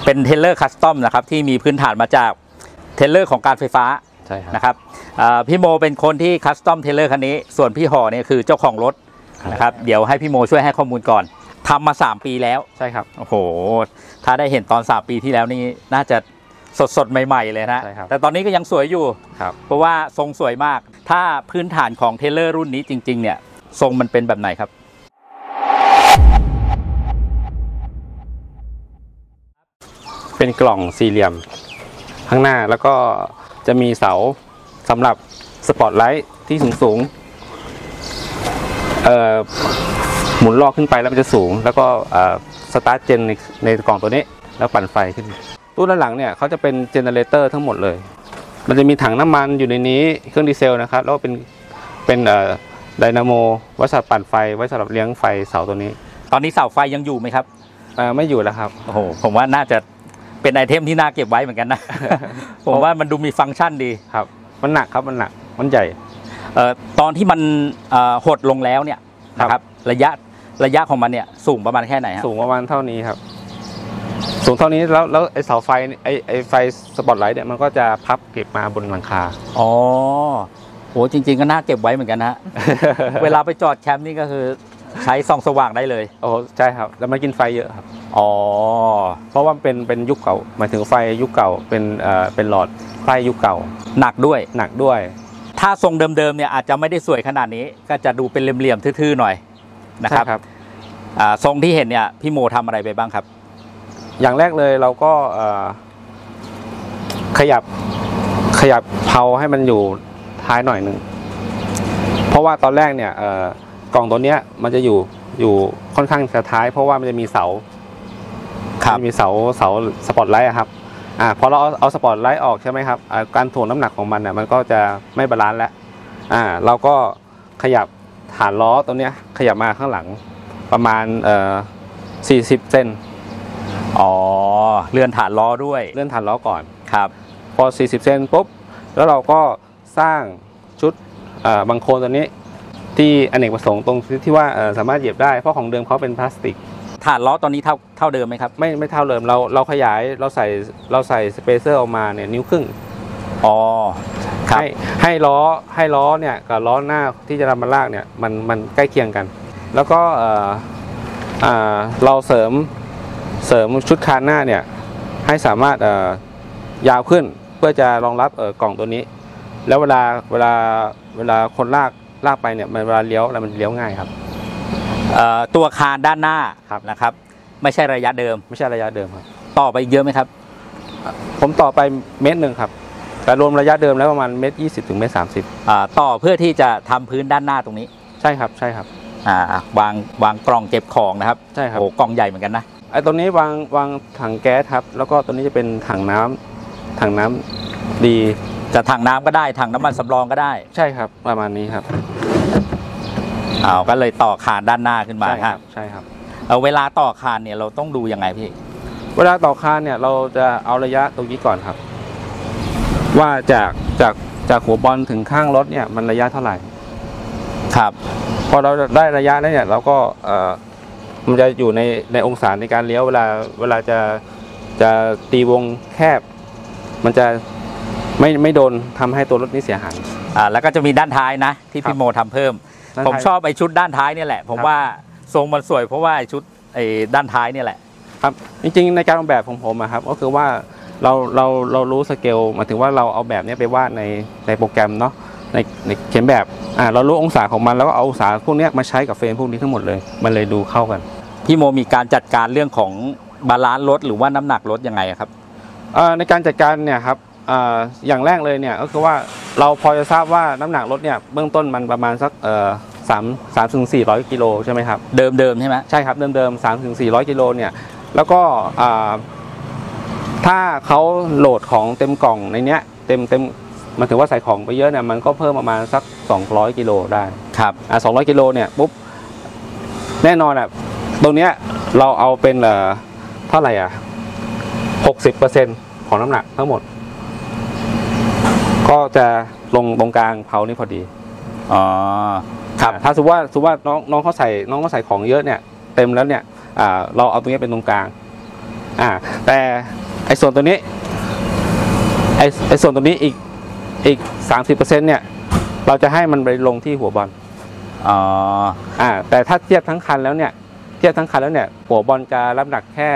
เป็นเทรลเลอร์คัสตอมนะครับที่มีพื้นฐานมาจากเทรลเลอร์ของการไฟฟ้าใช่ครับนะครับพี่โมเป็นคนที่คัสตอมเทรลเลอร์คันนี้ส่วนพี่ห่อเนี่ยคือเจ้าของรถนะครับเดี๋ยวให้พี่โมช่วยให้ข้อมูลก่อนทำมา3 ปีแล้วใช่ครับโอ้โหถ้าได้เห็นตอน3 ปีที่แล้วนี่น่าจะสดใหม่ๆเลยนะแต่ตอนนี้ก็ยังสวยอยู่เพราะว่าทรงสวยมากถ้าพื้นฐานของเทรลเลอร์รุ่นนี้จริงๆเนี่ยทรงมันเป็นแบบไหนครับเป็นกล่องสี่เหลี่ยมข้างหน้าแล้วก็จะมีเสาสำหรับสปอตไลท์ที่สูงหมุนลอกขึ้นไปแล้วมันจะสูงแล้วก็สตาร์ทเจนในกล่องตัวนี้แล้วปั่นไฟขึ้นตู้ด้านหลังเนี่ยเขาจะเป็นเจเนเรเตอร์ทั้งหมดเลยมันจะมีถังน้ำมันอยู่ในนี้เครื่องดีเซลนะครับแล้วก็เป็นไดนาโมไว้สำหรับปั่นไฟไว้สำหรับเลี้ยงไฟเสาตัวนี้ตอนนี้เสาไฟยังอยู่ไหมครับไม่อยู่แล้วครับโอ้โหผมว่าน่าจะเป็นไอเทมที่น่าเก็บไว้เหมือนกันนะ ผมว่ามันดูมีฟังก์ชันดีครับมันหนักครับมันหนักมันใหญ่ตอนที่มันหดลงแล้วเนี่ยนะครับระยะของมันเนี่ยสูงประมาณแค่ไหนครับสูงประมาณเท่านี้ครับสูงเท่านี้แล้วไอเสาไฟไอไฟสปอตไลท์เนี่ยมันก็จะพับเก็บมาบนหลังคาอ๋อโหจริงๆก็น่าเก็บไว้เหมือนกันนะ เวลาไปจอดแคมป์นี่ก็คือใช้ส่องสว่างได้เลยโอ้ใช่ครับแล้วมันกินไฟเยอะครับอ๋อเพราะว่าเป็นยุคเก่าหมายถึงไฟยุคเก่าเป็นหลอดไฟยุคเก่าหนักด้วยถ้าทรงเดิมๆเนี่ยอาจจะไม่ได้สวยขนาดนี้ก็จะดูเป็นเหลี่ยมๆทื่อๆหน่อยนะครับทรงที่เห็นเนี่ยพี่โมทำอะไรไปบ้างครับอย่างแรกเลยเราก็ขยับเพลาให้มันอยู่ท้ายหน่อยนึงเพราะว่าตอนแรกเนี่ยกล่องตัวเนี้ยมันจะอยู่ค่อนข้างจะท้ายเพราะว่ามันจะมีเสามีเสาสปอตไลท์ครับพอเราเอาสปอตไลท์ออกใช่ไหมครับการถ่วงน้ำหนักของมันเนี่ยมันก็จะไม่บาลานซ์แล้วเราก็ขยับฐานล้อตัวเนี้ยขยับมาข้างหลังประมาณ40 เซนอ๋อเลื่อนฐานล้อด้วยเลื่อนฐานล้อก่อนครับพอ40 เซนปุ๊บแล้วเราก็สร้างชุดบังโคลนตัวนี้ที่อเนกประสงค์ตรงที่ว่าสามารถเหยียบได้เพราะของเดิมเขาเป็นพลาสติกฐานล้อตอนนี้เท่าเดิมไหมครับไม่เท่าเดิมเราขยายเราใส่สเปเซอร์ออกมาเนี่ยนิ้วครึ่งอ๋อครับให้ล้อเนี่ยกับล้อหน้าที่จะนำมาลากเนี่ยมันใกล้เคียงกันแล้วก็เราเสริมชุดคานหน้าเนี่ยให้สามารถยาวขึ้นเพื่อจะรองรับกล่องตัวนี้แล้วเวลาคนลากไปเนี่ยมันเวลาเลี้ยวแล้วมันเลี้ยวง่ายครับตัวคานด้านหน้านะครับไม่ใช่ระยะเดิมครับต่อไปเยอะไหมครับผมต่อไป1 เมตรครับแต่รวมระยะเดิมแล้วประมาณ1.20 ถึง1.30 ต่อเพื่อที่จะทำพื้นด้านหน้าตรงนี้ใช่ครับวางกล่องเก็บของนะครับใช่ครับโอ้กล่องใหญ่เหมือนกันนะไอ้ตัวนี้วางถังแก๊สครับแล้วก็ตัวนี้จะเป็นถังน้ำดีจะถังน้ำก็ได้ถังน้ำมันสำรองก็ได้ใช่ครับประมาณนี้ครับก็เลยต่อคานด้านหน้าขึ้นมาใช่ครับเวลาต่อคานเนี่ยเราต้องดูยังไงพี่เวลาต่อคานเนี่ยเราจะเอาระยะตรงนี้ก่อนครับว่าจากหัวบอลถึงข้างรถเนี่ยมันระยะเท่าไหร่ครับพอเราได้ระยะแล้วเนี่ยเราก็มันจะอยู่ในองศาในการเลี้ยวเวลาจะตีวงแคบมันจะไม่โดนทำให้ตัวรถนี้เสียหายแล้วก็จะมีด้านท้ายนะที่พี่โมทำเพิ่มผมชอบไอ้ชุดด้านท้ายนี่แหละผมว่าทรงมันสวยเพราะว่าชุดไอ้ด้านท้ายนี่แหละครับจริงๆในการออกแบบของผมครับก็คือว่าเรารู้สเกลหมายถึงว่าเราเอาแบบนี้ไปวาดในโปรแกรมเนาะในเขียนแบบเรารู้องศาของมันแล้วก็เอาองศาพวกนี้มาใช้กับเฟรมพวกนี้ทั้งหมดเลยมันเลยดูเข้ากันพี่โมมีการจัดการเรื่องของบาลานซ์รถหรือว่าน้ำหนักรถยังไงครับในการจัดการเนี่ยครับอย่างแรกเลยเนี่ยก็คือว่าเราพอจะทราบว่าน้ำหนักรถเนี่ยเบื้องต้นมันประมาณสัก300 ถึง 400 กิโลใช่ไหมครับเดิมใช่ไหมใช่ครับเดิม300 ถึง 400 กิโลเนี่ยแล้วก็ถ้าเขาโหลดของเต็มกล่องในเนี้ยเต็มมันถือว่าใส่ของไปเยอะเนี่ยมันก็เพิ่มประมาณสัก200 กิโลได้ครับ 200 กิโลเนี่ยปุ๊บแน่นอนตรงเนี้ยเราเอาเป็นเท่าไหร่60% ของน้ำหนักทั้งหมดก็จะลงตรงกลางเพลานี่พอดีครับถ้าสมมติว่าน้องเขาใส่ของเยอะเนี่ยเต็มแล้วเนี่ยเราเอาตรงนี้เป็นตรงกลางแต่ไอ้ส่วนตัวนี้ไอ้ส่วนตัวนี้อีก 30%เนี่ยเราจะให้มันไปลงที่หัวบอลแต่ถ้าเทียบทั้งคันแล้วเนี่ยหัวบอลจะรับหนักแค่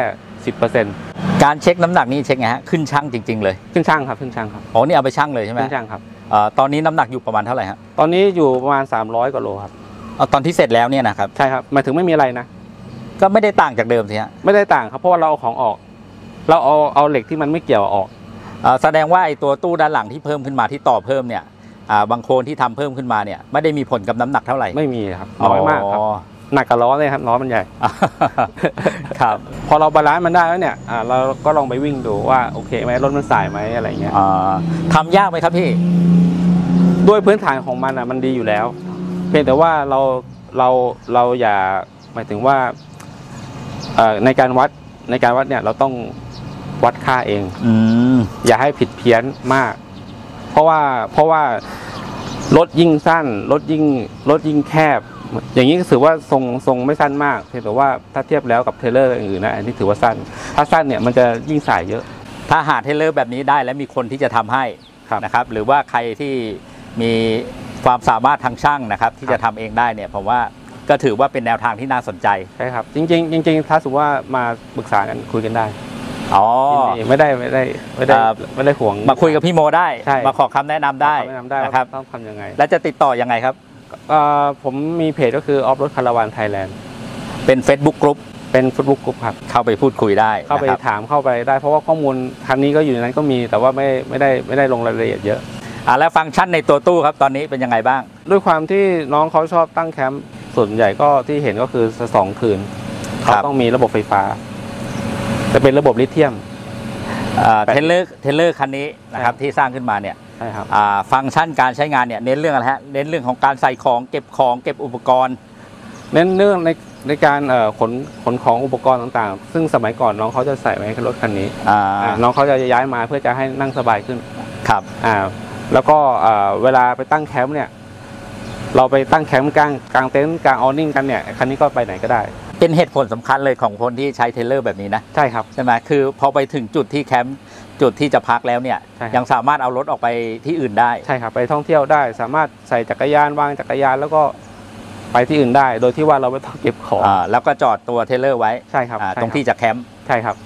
10% การเช็คน้ำหนักนี่เช็คไงฮะขึ้นชั่งจริงๆเลยขึ้นชั่งครับอ๋อนี่เอาไปชั่งเลยใช่ไหมขึ้นชั่งครับตอนนี้น้ำหนักอยู่ประมาณเท่าไหร่ฮะตอนนี้อยู่ประมาณ300 กว่าโลครับตอนที่เสร็จแล้วเนี่ยนะครับใช่ครับหมายถึงไม่มีอะไรนะก็ไม่ได้ต่างจากเดิมสิฮะไม่ได้ต่างครับเพราะว่าเราเอาของออกเราเอาเหล็กที่มันไม่เกี่ยวออกแสดงว่าไอ้ตัวตู้ด้านหลังที่เพิ่มขึ้นมาที่ต่อเพิ่มเนี่ยบางโคนที่ทำเพิ่มขึ้นมาเนี่ยไม่ได้มีผลกับน้ำหนักเท่าไหร่ไม่มีครับน้อยมากครับหนักกับล้อเลยครับล้อมันใหญ่ครับพอเราบาลานซ์มันได้แล้วเนี่ยเราก็ลองไปวิ่งดูว่าโอเคไหมรถมันสายไหมอะไรเงี้ยทำยากไหมครับพี่ด้วยพื้นฐานของมันมันดีอยู่แล้วเพียงแต่ว่าเราอย่าหมายถึงว่าในการวัดเนี่ยเราต้องวัดค่าเองอย่าให้ผิดเพี้ยนมากเพราะว่ารถยิ่งสั้นรถยิ่งแคบอย่างนี้ก็ถือว่าทรงไม่สั้นมากเพียงแต่ว่าถ้าเทียบแล้วกับเทรลเลอร์อื่นๆนะอันนี้ถือว่าสั้นถ้าสั้นเนี่ยมันจะยิ่งสายเยอะถ้าหาเทรลเลอร์แบบนี้ได้และมีคนที่จะทำให้นะครับหรือว่าใครที่มีความสามารถทางช่างนะครับที่จะทำเองได้เนี่ยผมว่าก็ถือว่าเป็นแนวทางที่น่าสนใจใช่ครับจริงถ้าสมมติว่ามาปรึกษากันคุยกันได้ไม่ได้ห่วงมาคุยกับพี่โมได้มาขอคำแนะนำได้นะครับต้องทำยังไงแล้วจะติดต่อยังไงครับผมมีเพจก็คือ Off Road Caravan Thailand เป็น Facebook Group เป็น Facebook Group ครับเข้าไปพูดคุยได้เข้าไปถามเข้าไปได้เพราะว่าข้อมูลคันนี้ก็อยู่ในนั้นก็มีแต่ว่าไม่ได้ลงรายละเอียดเยอะแล้วฟังก์ชันในตัวตู้ครับตอนนี้เป็นยังไงบ้างด้วยความที่น้องเขาชอบตั้งแคมป์ส่วนใหญ่ก็ที่เห็นก็คือ2 คืนเขาต้องมีระบบไฟฟ้าจะเป็นระบบลิเธียมเทเลอร์คันนี้นะครับที่สร้างขึ้นมาเนี่ยใช่ครับฟังก์ชันการใช้งานเนี่ยเน้นเรื่องอะไรฮะเน้นเรื่องของการใส่ของเก็บอุปกรณ์เน้นเรื่องในการขนของอุปกรณ์ต่างๆซึ่งสมัยก่อนน้องเขาจะใส่ไว้ในรถคันนี้น้องเขาจะย้ายมาเพื่อจะให้นั่งสบายขึ้นครับแล้วก็เวลาไปตั้งแคมป์เนี่ยเราไปตั้งแคมป์กลางเต็นท์กลางออนิ่งกันเนี่ยคันนี้ก็ไปไหนก็ได้เป็นเหตุผลสำคัญเลยของคนที่ใช้เทรลเลอร์แบบนี้นะใช่ครับใช่ไหมคือพอไปถึงจุดที่แคมป์จุดที่จะพักแล้วเนี่ยยังสามารถเอารถออกไปที่อื่นได้ใช่ครับไปท่องเที่ยวได้สามารถใส่จักรยานวางจักรยานแล้วก็ไปที่อื่นได้โดยที่ว่าเราไม่ต้องเก็บของแล้วก็จอดตัวเทรลเลอร์ไว้ใช่ครับตรงที่จะแคมป์ใช่ครับ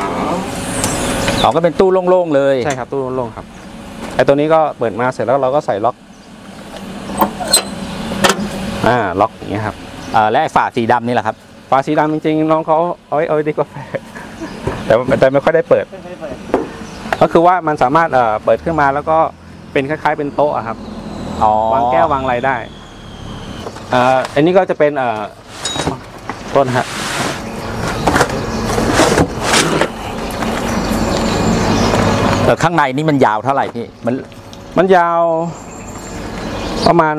ก็เป็นตู้โล่งๆเลยใช่ครับตู้โล่งๆครับไอ้ตัวนี้ก็เปิดมาเสร็จแล้วเราก็ใส่ล็อกล็อกอย่างเงี้ยครับและฝาสีดำนี่แหละครับฝาสีดำจริงๆน้องเขาเอาดีกว่าแต่ไม่ค่อยได้เปิดก็คือว่ามันสามารถเปิดขึ้นมาแล้วก็เป็นคล้ายๆเป็นโต๊ะครับวางแก้ววางอะไรได้อันนี้ก็จะเป็นต้นฮะข้างในนี่มันยาวเท่าไหร่พี่มันยาวประมาณ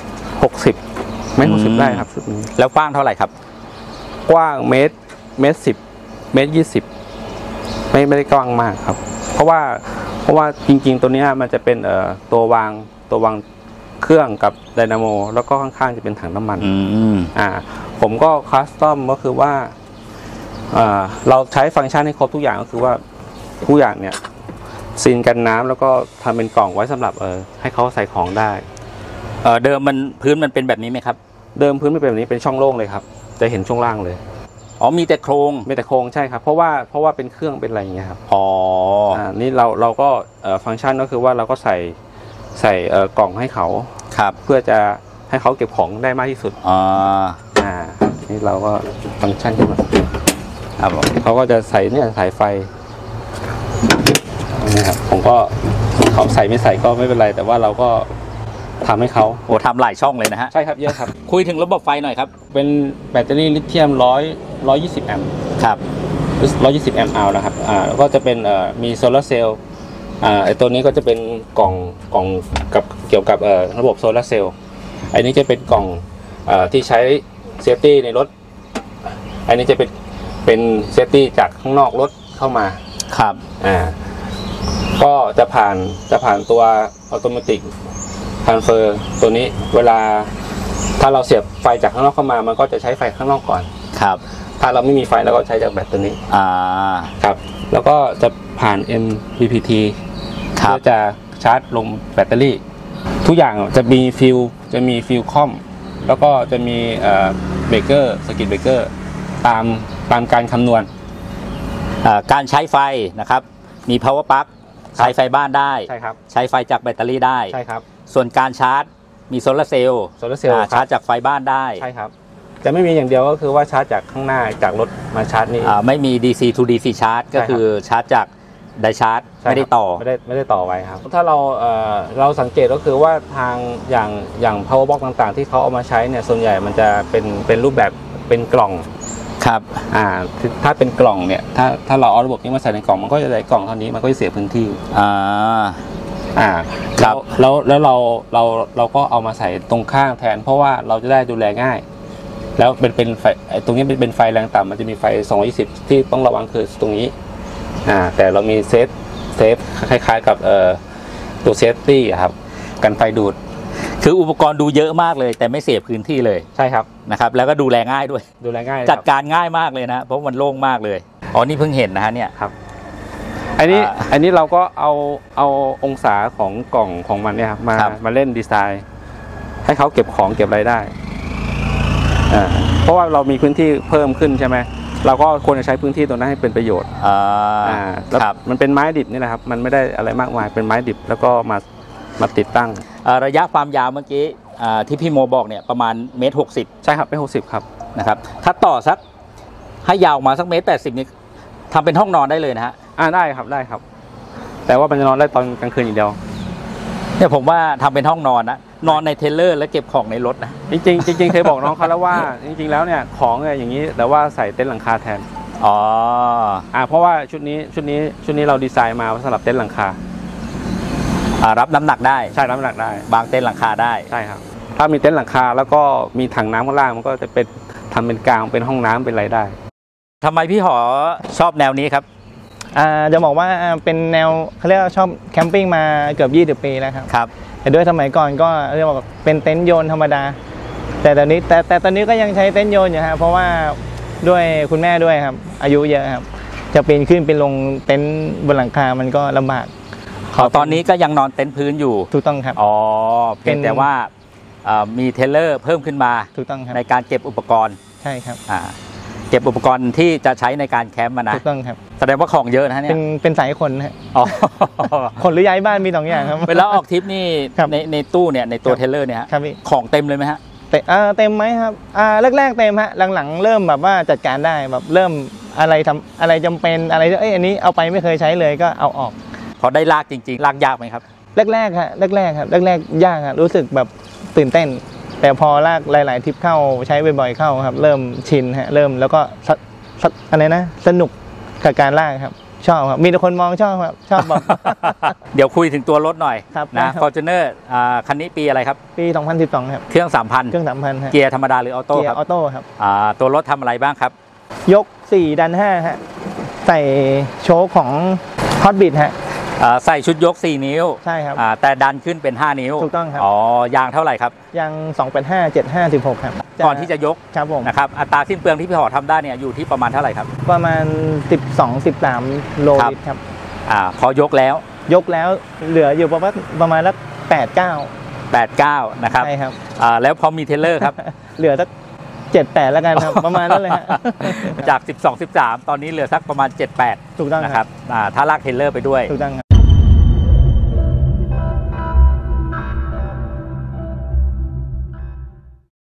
1.60 ได้ครับชุดนี้แล้วกว้างเท่าไหร่ครับกว้าง1.10 1.20ไม่ได้กว้างมากครับเพราะว่าจริงๆตัวนี้มันจะเป็นตัววางเครื่องกับไดนาโมแล้วก็ข้างๆจะเป็นถังน้ำมันผมก็คัสตอมก็คือว่าเราใช้ฟังก์ชันให้ครบทุกอย่างก็คือว่าทุกอย่างเนี่ยซีนกันน้ำแล้วก็ทำเป็นกล่องไว้สำหรับให้เขาใส่ของได้เดิมพื้นมันเป็นแบบนี้ไหมครับเดิมพื้นไม่เป็นแบบนี้เป็นช่องโล่งเลยครับจะเห็นช่วงล่างเลยมีแต่โครงใช่ครับเพราะว่าเป็นเครื่องเป็นอะไรอย่างเงี้ยครับนี่เราก็ฟังก์ชันก็คือว่าเราก็ใส่กล่องให้เขาเพื่อจะให้เขาเก็บของได้มากที่สุดนี่เราก็ฟังก์ชันขึ้นมาเขาก็จะใส่เนี่ยสายไฟนะครับผมก็เขาใส่ไม่ใส่ก็ไม่เป็นไรแต่ว่าเราก็ทำให้เขาทำหลายช่องเลยนะฮะใช่ครับเยอะครับคุยถึงระบบไฟหน่อยครับเป็นแบตเตอรี่ลิเธียม120 แอมป์ครับ 120 แอมป์เอานะครับแล้วก็จะเป็นมีโซลาร์เซลล์ไอตัวนี้ก็จะเป็นกล่องกับเกี่ยวกับระบบโซลาร์เซลล์อันนี้จะเป็นกล่องที่ใช้เซฟตี้ในรถอันนี้จะเป็นเซฟตี้จากข้างนอกรถเข้ามาครับก็จะผ่านตัวออโตเมติกทรานสเฟอร์ตัวนี้เวลาถ้าเราเสียบไฟจากข้างนอกเข้ามามันก็จะใช้ไฟข้างนอกก่อนครับถ้าเราไม่มีไฟเราก็ใช้จากแบตตัวนี้ ครับแล้วก็จะผ่าน MPPT เพื่อจะชาร์จลงแบตเตอรี่ทุกอย่างจะมีฟิลคอมแล้วก็จะมีเบรกเกอร์สกิตเบรกเกอร์ตามการคำนวณการใช้ไฟนะครับมี power plug ใช้ไฟบ้านได้ใช่ครับใช้ไฟจากแบตเตอรี่ได้ใช่ครับส่วนการชาร์จมีโซลาร์เซลล์ชาร์จจากไฟบ้านได้ใช่ครับจะไม่มีอย่างเดียวก็คือว่าชาร์จจากข้างหน้าจากรถมาชาร์จนี่ไม่มี DC to DC ชาร์จก็คือชาร์จจากไดชาร์จไม่ได้ต่อไม่ได้ต่อไว้ครับถ้าเราสังเกตก็คือว่าทางอย่าง power box ต่างๆที่เขาเอามาใช้เนี่ยส่วนใหญ่มันจะเป็นรูปแบบเป็นกล่องครับถ้าเป็นกล่องเนี่ยถ้าเราเอาระบบนี้มาใส่ในกล่องมันก็จะได้กล่องเท่านี้มันก็จะเสียพื้นที่ครับแล้วเราก็เอามาใส่ตรงข้างแทนเพราะว่าเราจะได้ดูแลง่ายแล้วเป็นไฟตรงนี้เป็นไฟแรงต่ำมันจะมีไฟ220ที่ต้องระวังคือตรงนี้แต่เรามีเซฟคล้ายๆกับตัวเซฟตี้ครับกันไฟดูดคืออุปกรณ์ดูเยอะมากเลยแต่ไม่เสียพื้นที่เลยใช่ครับนะครับแล้วก็ดูแลง่ายด้วยดูแลง่ายจัดการง่ายมากเลยนะเพราะมันโล่งมากเลยนี่เพิ่งเห็นนะฮะเนี่ยครับอันนี้เราก็เอาองศาของกล่องของมันเนี่ยครับมาเล่นดีไซน์ให้เขาเก็บของเก็บอะไรได้เพราะว่าเรามีพื้นที่เพิ่มขึ้นใช่ไหมเราก็ควรจะใช้พื้นที่ตรงนั้นให้เป็นประโยชน์แล้วมันเป็นไม้ดิบนี่แหละครับมันไม่ได้อะไรมากมายเป็นไม้ดิบแล้วก็มาติดตั้งระยะความยาวเมื่อกี้ที่พี่โมบอกเนี่ยประมาณ1.60 ใช่ครับ1.60ครับนะครับถ้าต่อสักให้ยาวมาสัก1.80 นี่ทำเป็นห้องนอนได้เลยนะฮะได้ครับแต่ว่ามันจะนอนได้ตอนกลางคืนอย่างเดียวเนี่ยผมว่าทำเป็นห้องนอนนะนอนในเทรลเลอร์แล้วเก็บของในรถนะจริงเคยบอกน้องเขาแล้วว่าจริงๆแล้วเนี่ยของอย่างนี้แต่ว่าใส่เต็นท์หลังคาแทนเพราะว่าชุดนี้เราดีไซน์มาสำหรับเต็นท์หลังคารับน้ำหนักได้ใช่รับน้ำหนักได้บางเต็นท์หลังคาได้ใช่ครับถ้ามีเต็นท์หลังคาแล้วก็มีถังน้ำข้างล่างมันก็จะเป็นทำเป็นกลางเป็นห้องน้ำเป็นอะไรได้ทำไมพี่หอชอบแนวนี้ครับจะบอกว่าเป็นแนวเขาเรียกว่าชอบแคมปิ้งมาเกือบ20 ปีแล้วครับแต่ด้วยสมัยก่อนก็เรียกว่าเป็นเต็นท์โยนธรรมดาแต่ตอนนี้ก็ยังใช้เต็นท์โยนอยู่ครับเพราะว่าด้วยคุณแม่ด้วยครับอายุเยอะครับจะปีนขึ้นเป็นลงเต็นท์บนหลังคามันก็ลำบากตอนนี้ก็ยังนอนเต็นท์พื้นอยู่ถูกต้องครับเพียงแต่ว่ามีเทรลเลอร์เพิ่มขึ้นมาถูกต้องครับในการเก็บอุปกรณ์ใช่ครับเก็บอุปกรณ์ที่จะใช้ในการแคมป์นะถูกต้องครับแสดงว่าของเยอะนะเนี่ยเป็นสายคนฮะคนหรือย้ายบ้านมี2 อย่างครับเวลาออกทริปนี่ในตู้เนี่ยในตัวเทรลเลอร์เนี่ยของเต็มเลยไหมฮะเต็มไหมครับแรกเต็มฮะหลังๆเริ่มแบบว่าจัดการได้แบบเริ่มอะไรจำเป็นอะไรอันนี้เอาไปไม่เคยใช้เลยก็เอาออกพอได้ลากจริงๆลากยากไหมครับแรกครับแรกยากครับรู้สึกแบบตื่นเต้นแต่พอลากหลายๆทริปเข้าใช้บ่อยๆเข้าครับเริ่มชินฮะเริ่มแล้วก็อะไรนะสนุกกับการลากครับชอบครับมีแต่คนมองชอบครับชอบแบบเดี๋ยวคุยถึงตัวรถหน่อยนะ Fortuner คันนี้ปีอะไรครับปี2012ครับเครื่อง 3,000 เกียร์ธรรมดาหรือออโต้ครับเกียร์ออโต้ครับตัวรถทำอะไรบ้างครับยก4ดัน5ฮะใส่โชคของ Hotbit ฮะใส่ชุดยก4 นิ้วใช่ครับแต่ดันขึ้นเป็น5 นิ้วถูกต้องครับยางเท่าไหร่ครับยาง285 75 16ครับก่อนที่จะยกครับผมนะครับอัตราสิ้นเปลืองที่พี่หอทำได้เนี่ยอยู่ที่ประมาณเท่าไหร่ครับประมาณ12-13 โลลิตรครับพอยกแล้วเหลืออยู่ประมาณสัก89 นะครับใช่ครับแล้วพอมีเทรลเลอร์ครับเหลือสัก78แล้วกันครับประมาณนั้นเลยฮะจาก12-13ตอนนี้เหลือสักประมาณ78 ถูกต้องนะครับถ้าลากเทรลเลอร์ไปด้วยถูกต้อง